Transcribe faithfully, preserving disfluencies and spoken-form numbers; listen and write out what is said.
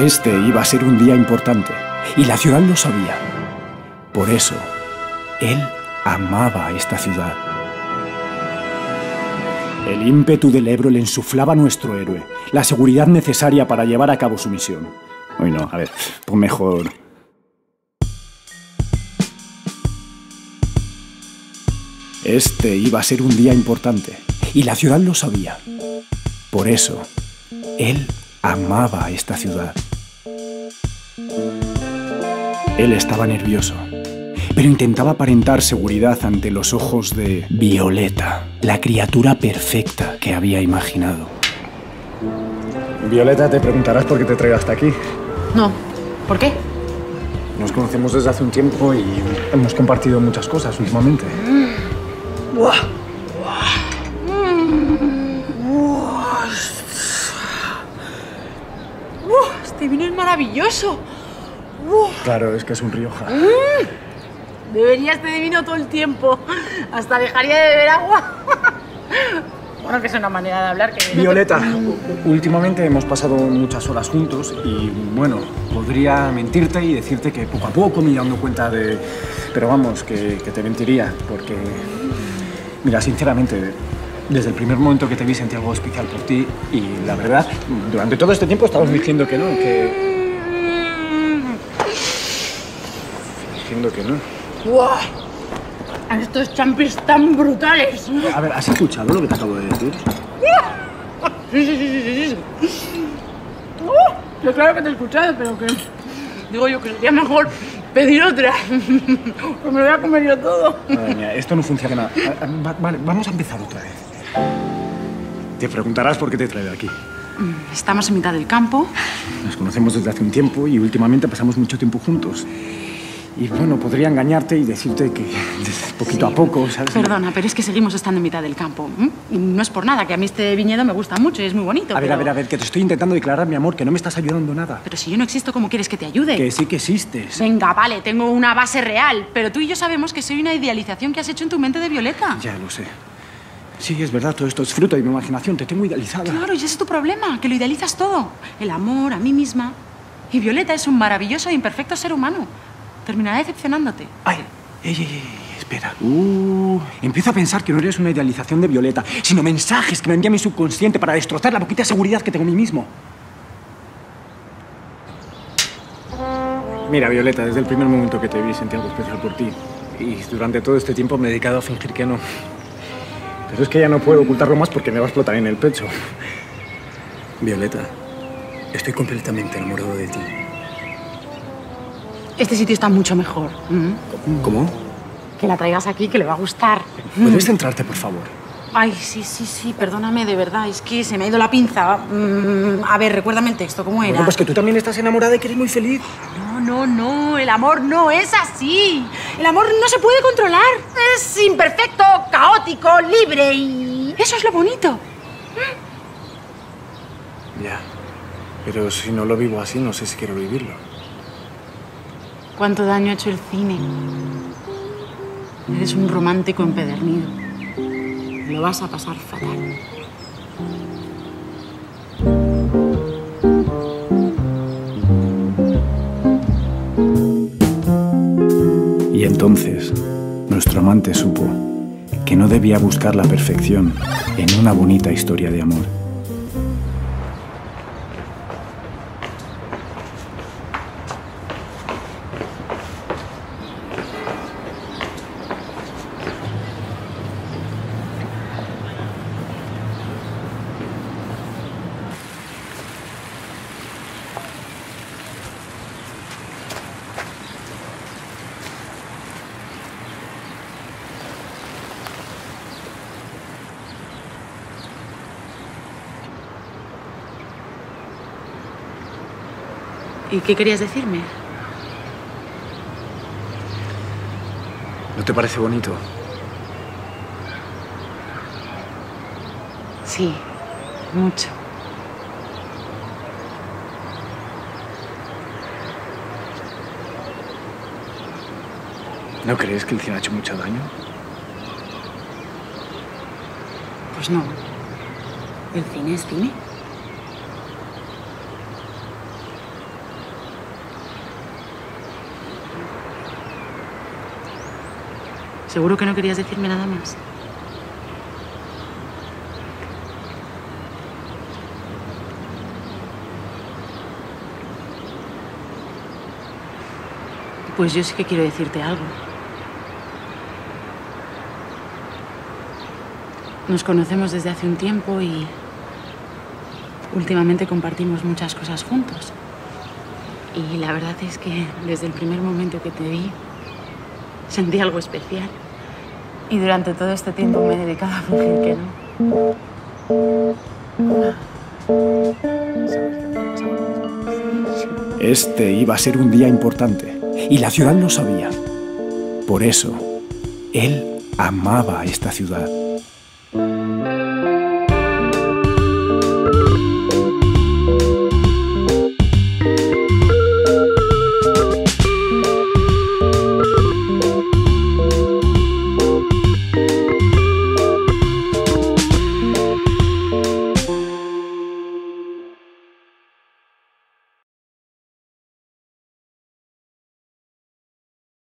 Este iba a ser un día importante, y la ciudad lo sabía. Por eso, él amaba a esta ciudad. El ímpetu del Ebro le ensuflaba a nuestro héroe la seguridad necesaria para llevar a cabo su misión. Hoy no, a ver, pon mejor... Este iba a ser un día importante, y la ciudad lo sabía. Por eso, él amaba a esta ciudad. Él estaba nervioso, pero intentaba aparentar seguridad ante los ojos de Violeta, la criatura perfecta que había imaginado. Violeta, te preguntarás por qué te traigo hasta aquí. No, ¿por qué? Nos conocemos desde hace un tiempo y hemos compartido muchas cosas últimamente. Buah. Este vino es maravilloso. Claro, es que es un Rioja. Bebería este vino todo el tiempo. Hasta dejaría de beber agua. Bueno, que es una manera de hablar que... Violeta, últimamente hemos pasado muchas horas juntos y, bueno, podría mentirte y decirte que poco a poco me he dado cuenta de... Pero vamos, que, que te mentiría, porque... Mira, sinceramente, desde el primer momento que te vi sentí algo especial por ti y, la verdad, durante todo este tiempo estabas diciendo que no, que... Diciendo que no. ¡Buah! Estos champis tan brutales. A ver, ¿has escuchado lo que te acabo de decir? Sí, sí, sí, sí, sí. Uh, yo claro que te he escuchado, pero que... Digo yo que sería mejor pedir otra. Pues me lo voy a comer yo todo. Madre mía, esto no funciona. Vale, vamos a empezar otra vez. Te preguntarás por qué te he traído aquí. Estamos en mitad del campo. Nos conocemos desde hace un tiempo y últimamente pasamos mucho tiempo juntos. Y bueno, podría engañarte y decirte que poquito Sí. a poco, ¿sabes? Perdona, pero es que seguimos estando en mitad del campo. ¿m? Y no es por nada, que a mí este viñedo me gusta mucho y es muy bonito. A ver, pero... a ver, a ver, que te estoy intentando declarar, mi amor, que no me estás ayudando nada. Pero si yo no existo, ¿cómo quieres que te ayude? Que sí que existes. Venga, vale, tengo una base real, pero tú y yo sabemos que soy una idealización que has hecho en tu mente de Violeta. Ya lo sé. Sí, es verdad, todo esto es fruto de mi imaginación, te tengo idealizada. Claro, y ese es tu problema, que lo idealizas todo. El amor, a mí misma. Y Violeta es un maravilloso e imperfecto ser humano. Terminará decepcionándote. Ay, ey, ey, ey, espera. Uh, empiezo a pensar que no eres una idealización de Violeta, sino mensajes que me envía mi subconsciente para destrozar la poquita seguridad que tengo en mí mismo. Mira, Violeta, desde el primer momento que te vi sentí algo especial por ti. Y durante todo este tiempo me he dedicado a fingir que no. Pero es que ya no puedo ocultarlo más porque me va a explotar en el pecho. Violeta, estoy completamente enamorado de ti. Este sitio está mucho mejor. ¿m? ¿Cómo? Que la traigas aquí, que le va a gustar. ¿Puedes centrarte, por favor? Ay, sí, sí, sí, perdóname, de verdad. Es que se me ha ido la pinza. Mm, a ver, recuérdame el texto, ¿cómo era? Bueno, pues que tú también estás enamorada y que eres muy feliz. No, no, no, el amor no es así. El amor no se puede controlar. Es imperfecto, caótico, libre y... Eso es lo bonito. Ya, pero si no lo vivo así, no sé si quiero vivirlo. ¿Cuánto daño ha hecho el cine? Eres un romántico empedernido. Lo vas a pasar fatal. Y entonces, nuestro amante supo que no debía buscar la perfección en una bonita historia de amor. ¿Y qué querías decirme? ¿No te parece bonito? Sí, mucho. ¿No crees que el cine ha hecho mucho daño? Pues no. El cine es cine. ¿Seguro que no querías decirme nada más? Pues yo sí que quiero decirte algo. Nos conocemos desde hace un tiempo y últimamente compartimos muchas cosas juntos. Y la verdad es que desde el primer momento que te vi, sentí algo especial. Y durante todo este tiempo me he dedicado a fingir que no. Este iba a ser un día importante y la ciudad lo sabía. Por eso, él amaba esta ciudad.